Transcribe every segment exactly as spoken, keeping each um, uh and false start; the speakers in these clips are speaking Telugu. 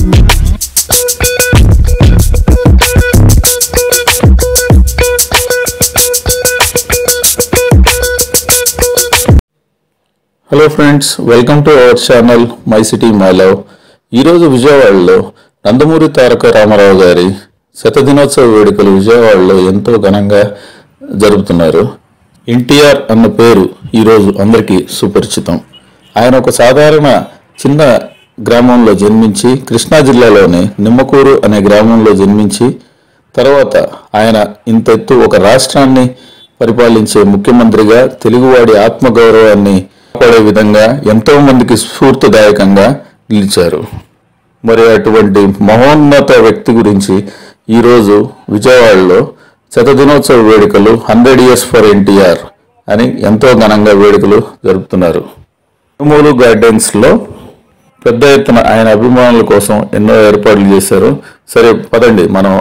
Hello friends, welcome to our channel my city my love. ఈరోజు విజయవాడలో నందమూరి తారక రామారావు గారి శతదినోత్సవ వేడుకలు విజయవాడలో ఎంతో ఘనంగా జరుపుతున్నారు. ఎన్టీఆర్ అన్న పేరు ఈరోజు అందరికీ సుపరిచితం. ఆయన ఒక సాధారణ చిన్న గ్రామంలో జన్మించి కృష్ణా జిల్లాలోని నిమ్మకూరు అనే గ్రామంలో జన్మించి తర్వాత ఆయన ఇంత ఎత్తు ఒక రాష్ట్రాన్ని పరిపాలించే ముఖ్యమంత్రిగా తెలుగువాడి ఆత్మగౌరవాన్ని కాపాడే విధంగా ఎంతో మందికి స్ఫూర్తిదాయకంగా నిలిచారు. మరి అటువంటి మహోన్నత వ్యక్తి గురించి ఈరోజు విజయవాడలో శతదినోత్సవ వేడుకలు హండ్రెడ్ ఇయర్స్ ఫర్ ఎన్టీఆర్ అని ఎంతో ఘనంగా వేడుకలు జరుపుతున్నారు. తిరుమూలు గార్డెన్స్లో పెద్ద ఎత్తున ఆయన అభిమానుల కోసం ఎన్నో ఏర్పాట్లు చేశారు. సరే పదండి మనం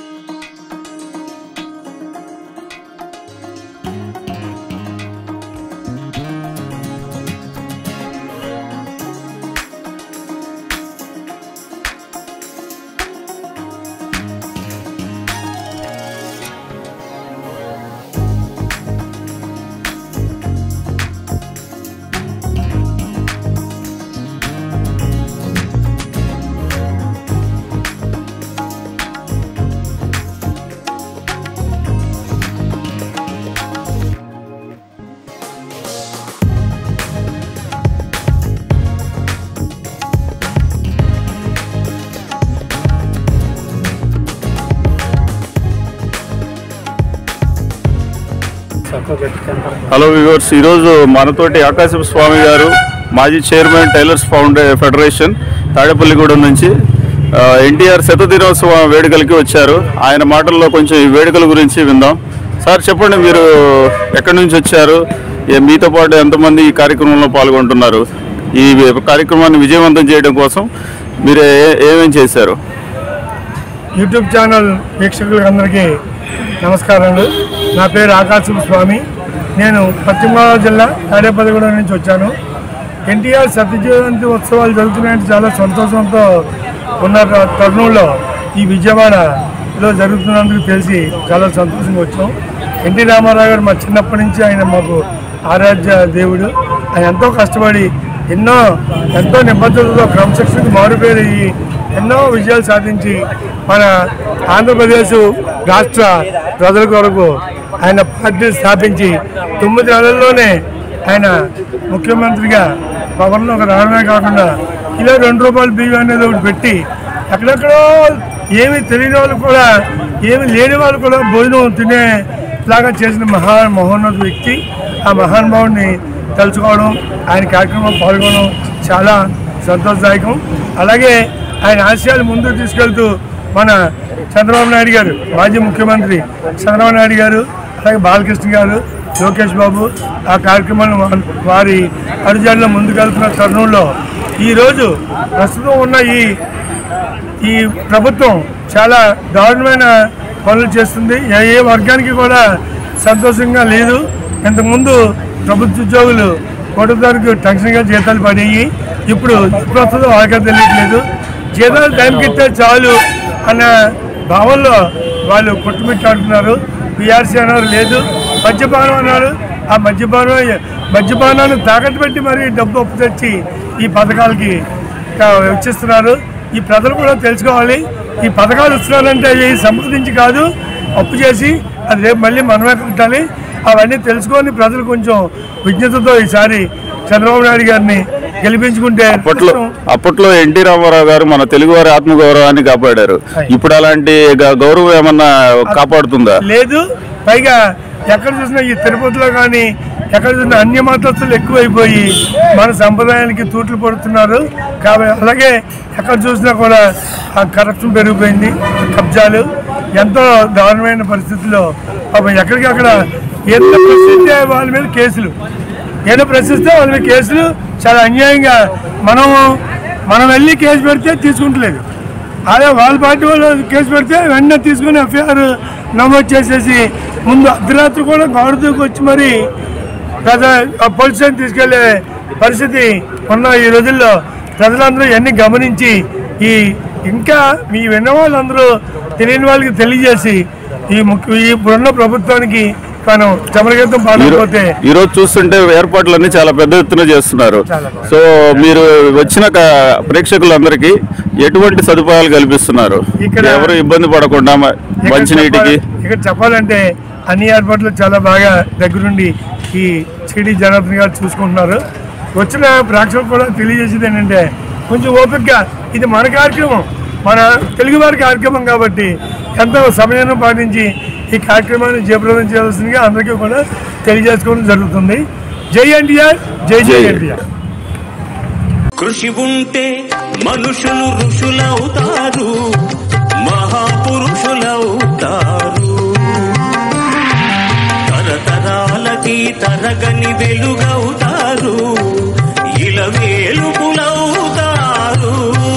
హలో వ్యూవర్స్, ఈరోజు మనతోటి ఆకాశం స్వామి గారు, మాజీ చైర్మన్ టైలర్స్ ఫౌండే ఫెడరేషన్ తాడేపల్లిగూడెం నుంచి ఎన్టీఆర్ శతదినోత్సవ వేడుకలకి వచ్చారు. ఆయన మాటల్లో కొంచెం ఈ వేడుకల గురించి విందాం. సార్ చెప్పండి, మీరు ఎక్కడి నుంచి వచ్చారు, మీతో పాటు ఎంతమంది ఈ కార్యక్రమంలో పాల్గొంటున్నారు, ఈ కార్యక్రమాన్ని విజయవంతం చేయడం కోసం మీరు ఏమేం చేశారు? యూట్యూబ్ ఛానల్ వీక్షకులందరికీ నమస్కారాలు. నా పేరు ఆకాశం స్వామి. నేను పశ్చిమ గోదావరి జిల్లా తాడేపల్లిగూడెం నుంచి వచ్చాను. ఎన్టీఆర్ శతజయంతి ఉత్సవాలు జరుగుతున్నాయంటే చాలా సంతోషంతో ఉన్న తరుణంలో ఈ విజయవాడలో జరుగుతున్నందుకు తెలిసి చాలా సంతోషంగా వచ్చాం. ఎన్టీ రామారావు గారు మా చిన్నప్పటి నుంచి ఆయన మాకు ఆరాధ్య దేవుడు. ఆయన ఎంతో కష్టపడి ఎన్నో ఎంతో నిబద్ధతతో క్రమశిక్షణకు మారుపేరు ఎన్నో విజయాలు సాధించి మన ఆంధ్రప్రదేశ్ రాష్ట్ర ప్రజల కొరకు ఆయన పార్టీ స్థాపించి తొమ్మిది నెలల్లోనే ఆయన ముఖ్యమంత్రిగా పవన్లో ఒక రావడమే కాకుండా కిలో రెండు రూపాయలు బియ్యం అనేది ఒకటి పెట్టి ఎక్కడెక్కడో ఏమి తెలియని వాళ్ళు కూడా ఏమి లేని వాళ్ళు కూడా భోజనం తినేలాగా చేసిన మహా మహోన్నత వ్యక్తి. ఆ మహానుభావుడిని తలుచుకోవడం, ఆయన కార్యక్రమం పాల్గొనడం చాలా సంతోషదాయకం. అలాగే ఆయన ఆశయాలు ముందుకు తీసుకెళ్తూ మన చంద్రబాబు నాయుడు గారు, మాజీ ముఖ్యమంత్రి చంద్రబాబు నాయుడు గారు, అలాగే బాలకృష్ణ గారు, లోకేష్ బాబు ఆ కార్యక్రమాన్ని వారి అడుగుజాడలో ముందుకెళ్తున్న తరుణంలో ఈరోజు ప్రస్తుతం ఉన్న ఈ ఈ ప్రభుత్వం చాలా దారుణమైన పనులు చేస్తుంది. ఏ ఏ వర్గానికి కూడా సంతోషంగా లేదు. ఇంతకుముందు ప్రభుత్వ ఉద్యోగులు ఒకటో తారీఖు టెన్షన్గా జీతాలు పడేవి. ఇప్పుడు ప్రస్తుతం వాళ్ళకే తెలియట్లేదు. జీతాలు టైంకి ఇస్తే చాలు అన్న భావంలో వాళ్ళు కొట్టుమిట్టాడుతున్నారు. పిఆర్సీ అన్నారు లేదు, మద్యపానం అన్నారు. ఆ మద్యపానం మద్యపానాన్ని తాకట్టు పెట్టి మరీ డబ్బు అప్పు తెచ్చి ఈ పథకాలకి వెచ్చిస్తున్నారు. ఈ ప్రజలు కూడా తెలుసుకోవాలి, ఈ పథకాలు ఇస్తున్నారంటే అవి సంపాదించి కాదు, అప్పు చేసి అది రేపు మళ్ళీ మనమే కట్టాలి. అవన్నీ తెలుసుకొని ప్రజలు కొంచెం విజ్ఞతతో ఈసారి చంద్రబాబు నాయుడు గారిని గెలిపించుకుంటే. అప్పట్లో అప్పట్లో ఎన్టీ రామారావు గారు మన తెలుగు వారి ఆత్మగౌరవాన్ని కాపాడారు. ఇప్పుడు అలాంటి గౌరవం ఏమన్నా కాపాడుతుందా? లేదు. పైగా ఎక్కడ చూసినా ఈ తిరుపతిలో కానీ ఎక్కడ చూసినా అన్య మతస్థులు ఎక్కువైపోయి మన సంప్రదాయానికి తూట్లు పడుతున్నారు. కాబట్టి అలాగే ఎక్కడ చూసినా కూడా ఆ కరప్షన్ పెరిగిపోయింది, కబ్జాలు ఎంతో దారుణమైన పరిస్థితుల్లో ఎక్కడికక్కడ ఏదైనా ప్రశ్నిస్తే వాళ్ళ మీద కేసులు ఏదో ప్రశ్నిస్తే వాళ్ళ మీద కేసులు చాలా అన్యాయంగా మనం మనం వెళ్ళి కేసు పెడితే తీసుకుంటలేదు. అదే వాళ్ళ పార్టీ వాళ్ళు కేసు పెడితే వెంటనే తీసుకుని ఎఫ్ఐఆర్ నమోదు చేసేసి ముందు అర్ధరాత్రి కూడా గౌరవకు వచ్చి మరి ప్రజ పోలీసులను తీసుకెళ్లే పరిస్థితి ఉన్న ఈ రోజుల్లో ప్రజలందరూ ఇవన్నీ గమనించి ఈ ఇంకా మీ విన్న వాళ్ళందరూ తెలియని వాళ్ళకి తెలియజేసి ఈ ముఖ్య ఇప్పుడున్న ప్రభుత్వానికి మనం చమరగీతం పాడకపోతే ఈ రోజు చూస్తుంటే ఏర్పాట్లన్నీ చాలా పెద్ద ఎత్తున చేస్తున్నారు. సో మీరు వచ్చిన ప్రేక్షకులందరికీ ఎటువంటి సదుపాయాలు కల్పిస్తున్నారు? ఇక్కడ ఎవరు ఇబ్బంది పడకుండా మంచినీటికి ఇక్కడ చెప్పాలంటే అన్ని ఏర్పాట్లు చాలా బాగా దగ్గరుండి ఈ సిటీ జనార్దన్ గారు చూసుకుంటున్నారు. వచ్చిన ప్రేక్షకులు కూడా తెలియజేసేది ఏంటంటే కొంచెం ఓపికగా ఇది మన కార్యక్రమం, మన తెలుగు వారి కార్యక్రమం కాబట్టి ఎంతో సమయాన్ని పాటించి ఈ కార్యక్రమాన్ని జయప్రదం చేయాల్సిందిగా అందరికీ కూడా తెలియజేసుకోవడం జరుగుతుంది. జై ఎన్టీఆర్, జై జై ఎన్టీఆర్. కృషి ఉంటే మనుషులు ఋషులవుతారు, మహాపురుషులవుతారు. తరతరాలకి తరగని వెలుగవుతారు, ఇలవేలుపులవుతారు.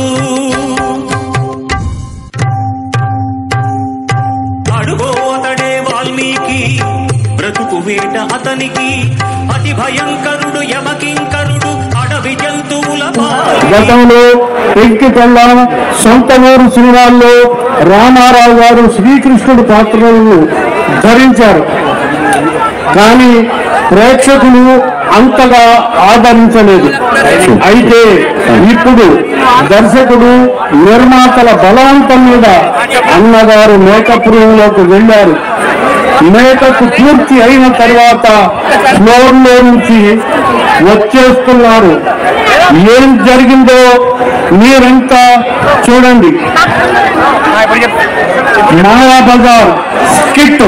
అడుగోతడే వాల్మీకి, బ్రతుకు వేట అతనికి, అతి భయంకరుడు యమకింకరుడు, అడవి జంతువుల గతంలో పెంకి పెళ్ళాం సొంత ఊరు సినిమాల్లో రామారావు గారు శ్రీకృష్ణుడి పాత్రలను ధరించారు. కానీ ప్రేక్షకులు అంతగా ఆదరించలేదు. అయితే ఇప్పుడు దర్శకుడు నిర్మాతల బలవంతం మీద అన్నగారు మేకప్ రూమ్ లోకి వెళ్ళారు. మేకప్ పూర్తి అయిన తర్వాత ఫ్లోర్ లో నుంచి వచ్చేస్తున్నారు. ఏం జరిగిందో మీరంతా చూడండి. మాయా బజార్ స్కిట్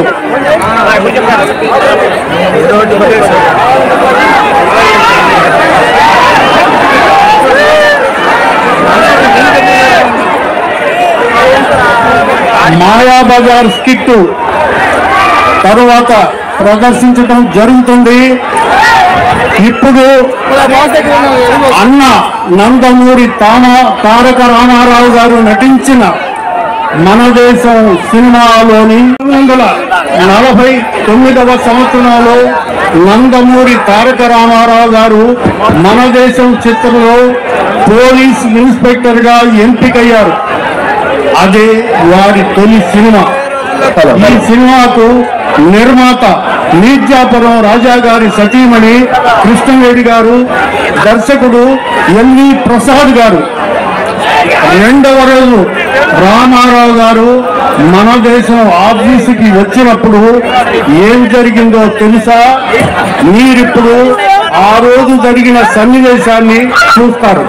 మాయా బజార్ స్కిట్ తరువాత ప్రదర్శించడం జరుగుతుంది. ఇప్పుడు అన్న నందమూరి తామ తారక రామారావు గారు నటించిన మన దేశం సినిమాలోని వందల నలభై తొమ్మిదవ సంవత్సరంలో నందమూరి తారక రామారావు గారు మన దేశం చిత్రంలో పోలీస్ ఇన్స్పెక్టర్ గా ఎంపికయ్యారు. అదే వారి తొలి సినిమా. ఈ సినిమాకు నిర్మాత మీర్జాపురం రాజా గారి సతీమణి కృష్ణవేడి గారు, దర్శకుడు ఎల్వి ప్రసాద్ గారు. రెండవ రోజు రామారావు గారు మన దేశం ఆఫీసుకి వచ్చినప్పుడు ఏం జరిగిందో తెలుసా? మీరిప్పుడు ఆ రోజు జరిగిన సన్నివేశాన్ని చూస్తారు.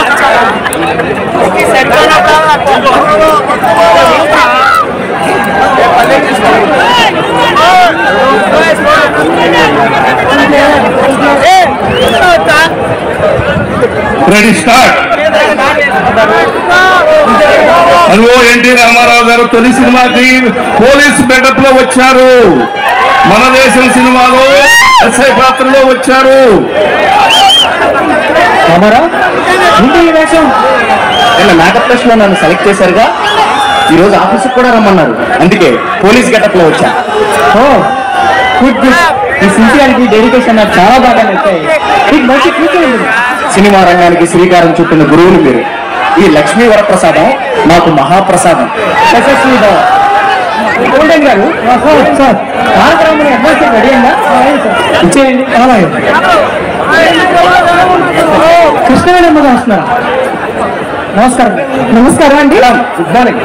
Ready start. అదిగో ఎన్టీ రామారావు గారు తొలి సినిమాకి పోలీస్ బెటప్ లో వచ్చారు. మన దేశం సినిమాలో ఎస్ఐ పాత్రలో వచ్చారు. నిన్న మేకప్ టెస్ట్ లో నన్ను సెలెక్ట్ చేశారుగా, ఈ రోజు ఆఫీసుకు కూడా రమ్మన్నారు. అందుకే పోలీస్ గెటప్ లో వచ్చా. Oh good good. ఈ సిన్సియారిటీ డెడికేషన్ నాకు చాలా బాగా నచ్చాయి. మీకు మంచి ఫ్యూచర్ ఉంది. సినిమా రంగానికి శ్రీకారం చుట్టిన గురువులు మీరు. ఈ లక్ష్మీ వరప్రసాదం నాకు మహాప్రసాదం. యశస్వి గారు సార్ కార్యక్రమం అడ్వాన్స్ రెడీ అయిందా? ఇచ్చేయండి. కృష్ణవేణమ్మ గారు వస్తున్నారా? నమస్కారం. నమస్కారం అండి. Good morning.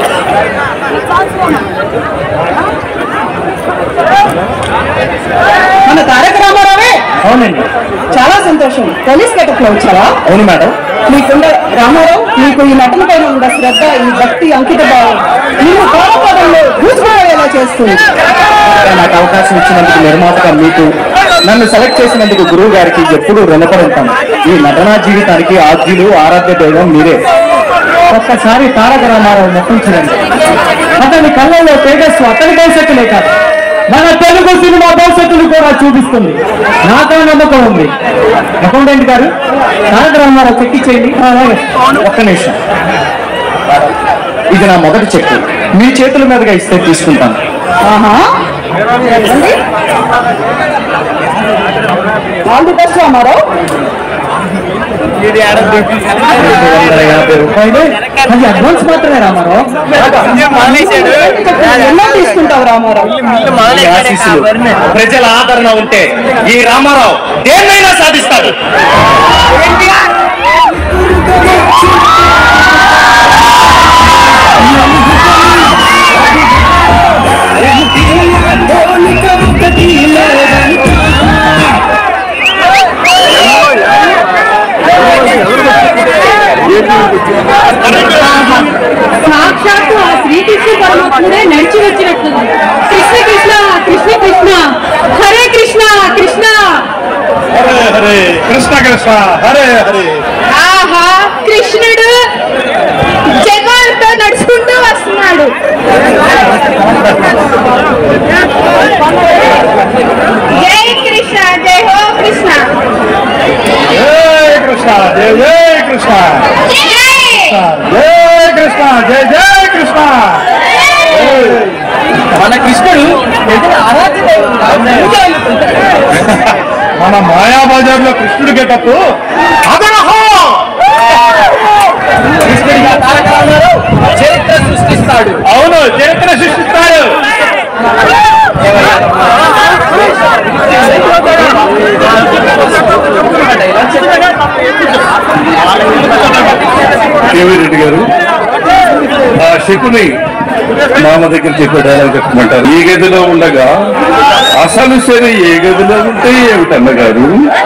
మన తారక రామారావే? అవునండి. చాలా సంతోషం. పోలీస్ గెటప్ లో వచ్చావా? అవును మేడం. మీకుండ రామారావు, మీకు ఈ నటన పైన ఉన్న శ్రద్ధ, ఈ భక్తి, అంకిత భావం మీరు కాలపాదంలో దూసుకుపోయేలా చేస్తుంది. నాకు అవకాశం ఇచ్చినందుకు నిర్మాతగా మీకు, నన్ను సెలెక్ట్ చేసినందుకు గురువు గారికి ఎప్పుడూ రుణపడి ఉంటాను. ఈ నటనా జీవితానికి ఆద్యులు, ఆరాధ్య దైవం మీరే. ఒక్కసారి తారక రామారావు నటించండి. అతని కళ్ళల్లో తేజస్సు అతని భవిష్యత్తులే కాదు, మన తెలుగు సినిమా భవిష్యత్తును కూడా చూపిస్తుంది. నాతో నమ్మకం ఉంది. అకౌంటెంట్ గారు తారక రామారావు చెక్ ఇచ్చేయండి. ఒక్క నిమిషం. ఇది నా మొదటి చెక్. మీ చేతుల మీదుగా ఇస్తే తీసుకుంటాను. ఆహా, ఆల్ ది బెస్ట్ రామారావు. వందల యాభై రూపాయలు అది అడ్వాన్స్ మాత్రమే రామారావు. ఎన్నో తీసుకుంటావు రామారావు? ఈ ఆశీస్సులు ప్రజల ఆదరణ ఉంటే ఈ రామారావు దేన్నైనా సాధిస్తాడు. సాక్షాత్తు ఆ శ్రీకృష్ణ పరమాత్ముడే నడిచి వచ్చినట్టుంది. కృష్ణ కృష్ణ కృష్ణ కృష్ణ హరే కృష్ణ కృష్ణ హరే హరే కృష్ణ కృష్ణ హరే హరే. ఆహా, కృష్ణుడు జగాలతో నడుచుకుంటూ వస్తున్నాడు. జై కృష్ణ, జై హో కృష్ణ. జై కృష్ణ జై జై కృష్ణ జై కృష్ణ జై జై కృష్ణ. మన కృష్ణుడు మన మాయాబజార్ లో కృష్ణుడి గెటప్ కృష్ణుడిగా తారక రామారావు చరిత్ర సృష్టిస్తాడు. అవును, చరిత్ర సృష్టిస్తాడు. కేవీ రెడ్డి గారు ఆ శకుని మామ దగ్గర చెప్పే డైలాగ్ చెప్పమంటారు. ఈ గదిలో ఉండగా అసలు సరే ఏ గదిలో ఉంటే ఏమిటన్నగారు.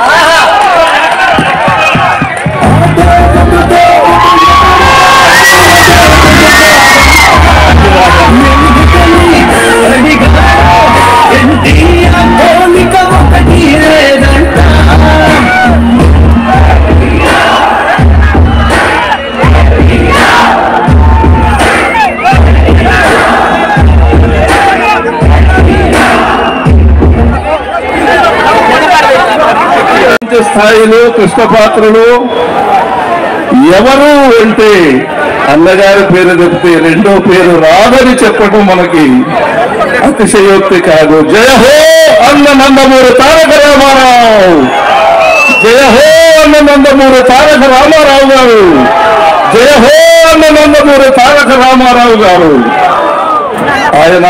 స్థాయిలో కృష్ణ పాత్రలు ఎవరు అంటే అన్నగారి పేరు చెప్తే రెండో పేరు రాదని చెప్పడం మనకి అతిశయోక్తి కాదు. జయ హో అన్న నందమూరి తారక రామారావు. జయ హో అన్న నందమూరి తారక రామారావు గారు. జయ హో అన్న నందమూరి తారక రామారావు గారు. ఆయన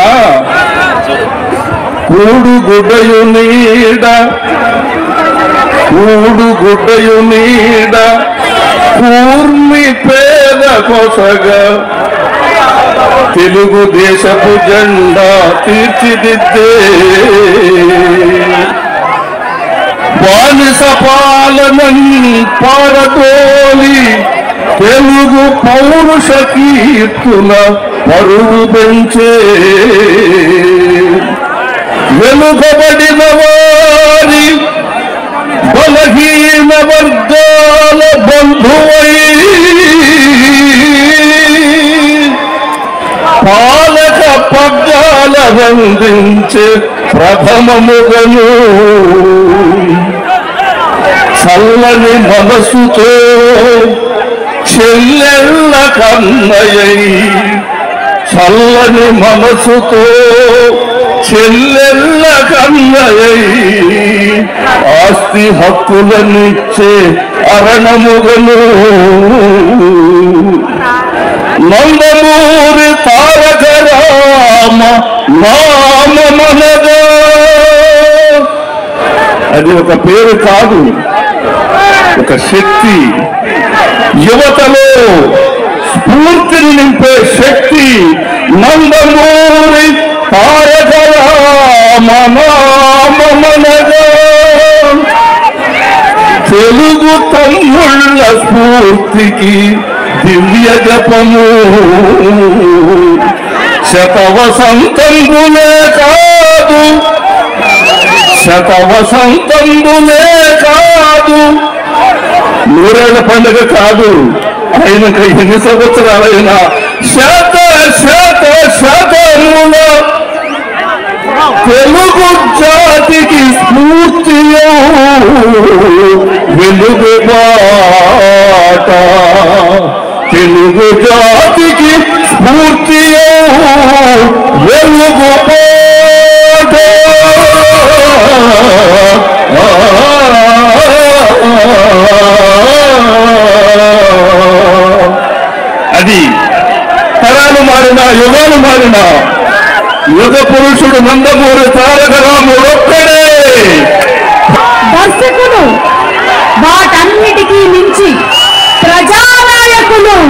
కూడు గుడ్డయు నీడ కూడు గుడ్డయు నీడ కూర్మి పేద కొసగా తెలుగుదేశపు జెండా తీర్చిదిద్దే బానిస పాలనన్ పారతోలి తెలుగు పౌరుష కీర్తుల పరువు పెంచే వెనుకబడిన వారి బలహీన వర్గాల బంధువై పాలక పగ్గాల బంధించే ప్రథమముగను చల్లని మనసుతో చెల్లెళ్ళ కన్నయ్యై చల్లని మనసుతో చెల్లెళ్ళ కన్నయ్యై ఆస్తి హక్కులనిచ్చే అరణముగను నందమూరి తారక రామ నామమనగా. అది ఒక పేరు కాదు, ఒక శక్తి. యువతలో స్ఫూర్తిని నింపే శక్తి నందమూరి తారక రామ నామమనగా. తెలుగు తమ్ముళ్ళ స్ఫూర్తికి దివ్య జపము శతవసంతంబులే కాదు శతవసంతంబులే కాదు నూరేళ్ల పండుగ కాదు. అయినాక ఎన్ని సంవత్సరాలైనా శత శత శతముల తెలుగు జాతికి స్ఫూర్తి వెలుగు బాట తెలుగు జాతికి స్ఫూర్తి వెలుగు బాట. కాలాలు మారినా యుగాలు మారినా యుగ పురుషుడు నందమూరి తారక రాముడు ఒక్కడే. దర్శకులు వాటన్నిటికీ మించి ప్రజానాయకులు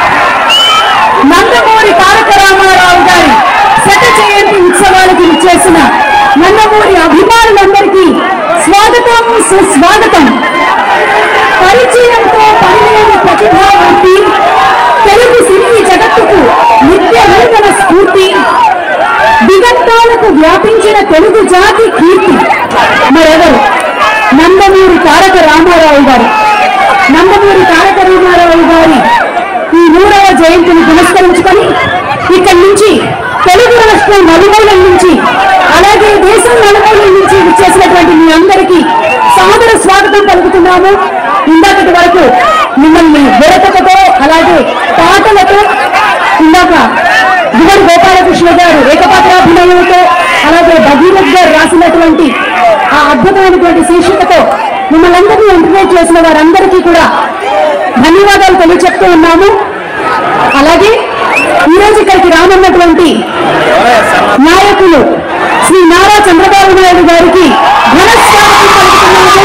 నందమూరి తారక రామారావు గారి శత జయంతి ఉత్సవాలకు ఇచ్చేసిన నందమూరి అభిమానులందరికీ స్వాగతం సుస్వాగతం. పరిచయంతో పనిలేని ప్రతిభావంతి, తెలుగు సినీ జగత్తుకు నిత్య నూతన స్ఫూర్తి, దిగంతాలకు వ్యాపించిన తెలుగు జాతి కీర్తి మరెవరు? నందమూరి తారక రామారావు గారు. నందమూరి తారక రామారావు గారి ఈ నూరవ జయంతిని పురస్కరించుకొని ఇక్కడి నుంచి తెలుగు రాష్ట్రం నలుమూలల నుంచి అలాగే దేశం నలుమూలల నుంచి విచ్చేసినటువంటి మీ అందరికీ సాదర స్వాగతం పలుకుతున్నాము. ఇందాకటి వరకు మిమ్మల్ని విరతతో అలాగే పాటలతో ఇందాక గుమ్మడి గోపాలకృష్ణ గారు ఏకపాత్రాభినయంతో అలాగే భగీరథ్ గారు రాసినటువంటి ఆ అద్భుతమైనటువంటి శీర్షికతో మిమ్మల్ని అందరినీ ఎంటర్టైన్ చేసిన వారందరికీ కూడా ధన్యవాదాలు తెలియజెప్తూ ఉన్నాము. అలాగే ఈరోజు ఇక్కడికి రానున్నటువంటి నాయకులు శ్రీ నారా చంద్రబాబు నాయుడు గారికి ఘన స్వాగతం పలుకుతున్నాము.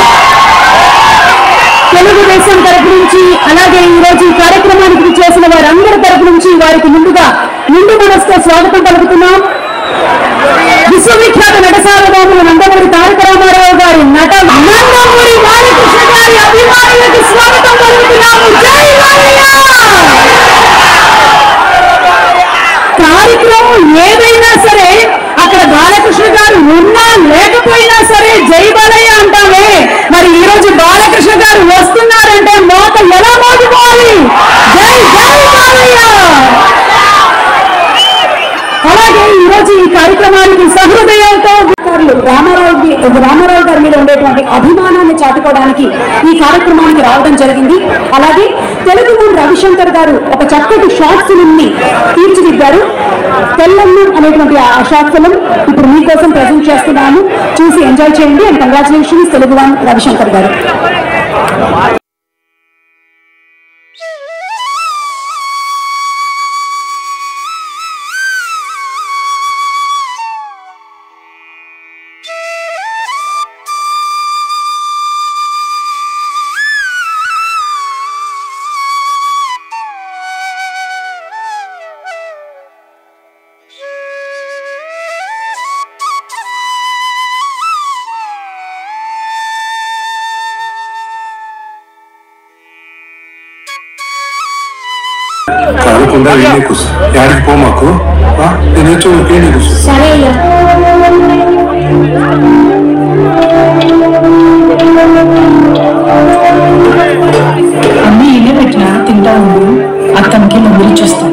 తెలుగుదేశం తరపు నుంచి అలాగే ఈ రోజు ఈ కార్యక్రమానికి చేసిన వారందరి తరపు నుంచి వారికి ముందుగా నిండు మనసుతో స్వాగతం పలుకుతున్నాం. విశ్వవిఖ్యాత నటసార్వభౌములు నందమూరి తారక రామారావు గారి నట నందమూరి బాలకృష్ణ గారి అభిమానులకు స్వాగతం పలుకుతున్నాము. జై బాలయ్య. కార్యక్రమం ఏదైనా సరే అక్కడ బాలకృష్ణ గారు ఉన్నా లేకపోయినా సరే జై బాలయ్య అంటామే. మరి ఈ రోజు బాలకృష్ణ గారు వస్తున్నారంటే మోత ఎలా మోగిపోవాలి? జై జై బాలయ్య. అలాగే ఈ రోజు ఈ కార్యక్రమానికి సహృదయంతో రామారావు రామారావు గారి మీద ఉండేటువంటి అభిమానాన్ని చాటుకోవడానికి ఈ కార్యక్రమానికి రావడం జరిగింది. అలాగే తెలుగు మూడు రవిశంకర్ గారు ఒక చక్కటి షార్ట్ ఫిలిం ని తీర్చిదిద్దారు. తెల్లమ్మ అనేటువంటి ఆ షార్ట్ ఫిలిం ఇప్పుడు మీకోసం ప్రెజెంట్ చేస్తున్నాము. చూసి ఎంజాయ్ చేయండి. And congratulations Telugu one Ravishankar garu. కాకుండా వెళ్ళి కూర్చో. యాడికి పో మాకు నేను వచ్చి ఊరికే నీకు సరే అన్ని ఇల్లే పెట్టినా తింటా ఉండు. అతనికి నువ్వు చూస్తాను.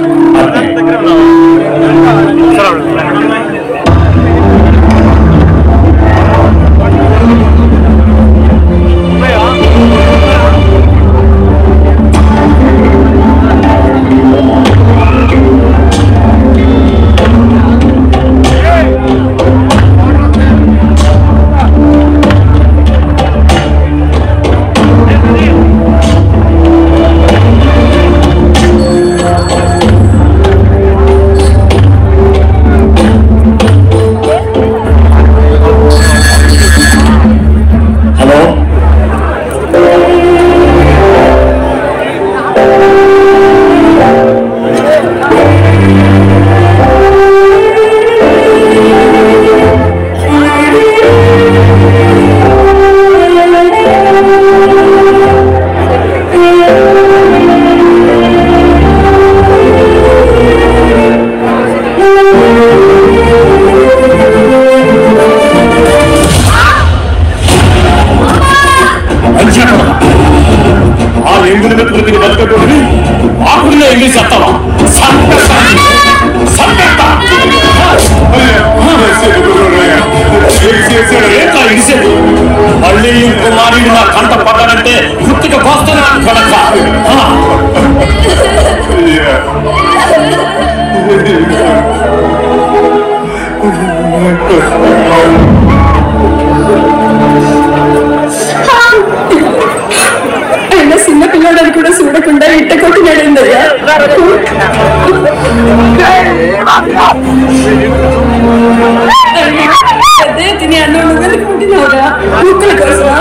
అదే తిని అన్న నువ్వు వెతుకుంటున్నావురా ముక్కల కోసమా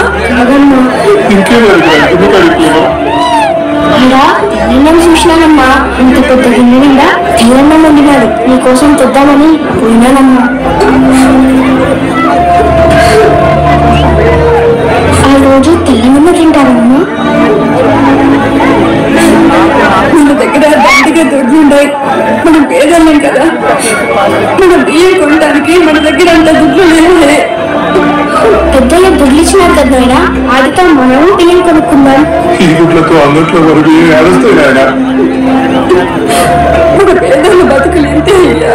నిన్న చూసినానమ్మా ఇంత పెద్ద గిన్నె నిండా తీరన్నం వండినాడు నీకోసం తెద్దామని పోయినానమ్మా. ఆ రోజు తెల్లమన్న తింటారమ్మా. మన దగ్గర దండిగా దుడ్లు ఉన్నాయి, మనం పేదన్నాం కదా, మనం బియ్యం కొనడానికి మన దగ్గర అంత దుడ్లు లేవులే. పెద్దలు బుడ్లిచ్చినారు కదా నాయన, వాటితో మనం బియ్యం కొనుక్కుందాం. ఈ గుడ్లతో అంగట్లో వరకు ఏడుస్తాయి నాయన. మన పేదలు బతుకులు ఎంతే అయ్యా.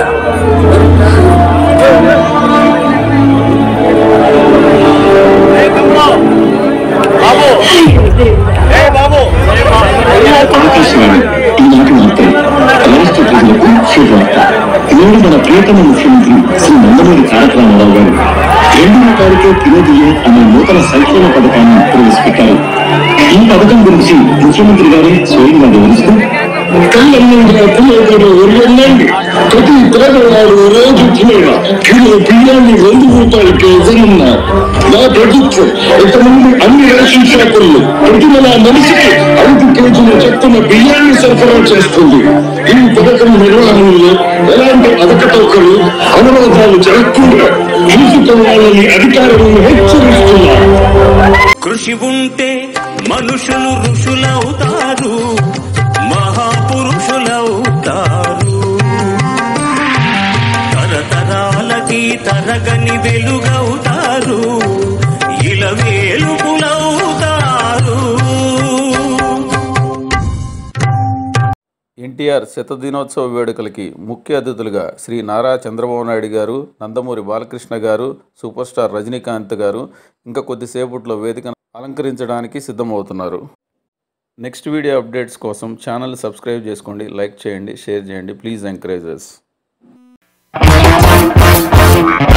నేడు మన ప్రియతమ ముఖ్యమంత్రి శ్రీ నందమూరి తారక రామారావు గారు రెండవ తారీఖు తిరోదియే అనే నూతన సంక్షేమ పథకాన్ని ప్రవేశపెట్టారు. ఈ పథకం గురించి ముఖ్యమంత్రి గారే స్వయంగా వివరిస్తూ ప్రతి పేదవాడు రోజు తినేగా కిలో బియ్యాన్ని రెండు రూపాయలకి ఇవ్వనున్నారు. నా ప్రభుత్వం ఇంతకుముందు అన్ని రేషన్ షాపుల్లో ప్రతి నెల మనిషికి ఐదు కేజీల చొప్పున బియ్యాన్ని సరఫరా చేస్తుంది. ఈ పథకం నిర్వహణలో ఎలాంటి అవకతవకలు అనువాదాలు జరగకుండా చూసుకోవాలని అధికారులను హెచ్చరిస్తున్నారు. కృషి ఉంటే మనుషులు ఋషులవుతారు, మహాపురుషులవుతారు. తరతరాలకి తరగని వెలుగవుతారు, ఇలా వేలుపులవుతారు. ఎన్టీఆర్ శతదినోత్సవ వేడుకలకి ముఖ్య అతిథులుగా శ్రీ నారా చంద్రబాబు నాయుడు గారు, నందమూరి బాలకృష్ణ గారు, సూపర్ స్టార్ రజనీకాంత్ గారు ఇంకా కొద్దిసేపట్లో వేదికను అలంకరించడానికి సిద్ధమవుతున్నారు. నెక్స్ట్ వీడియో అప్డేట్స్ కోసం ఛానల్ సబ్స్క్రైబ్ చేసుకోండి, లైక్ చేయండి, షేర్ చేయండి. Please encourage us.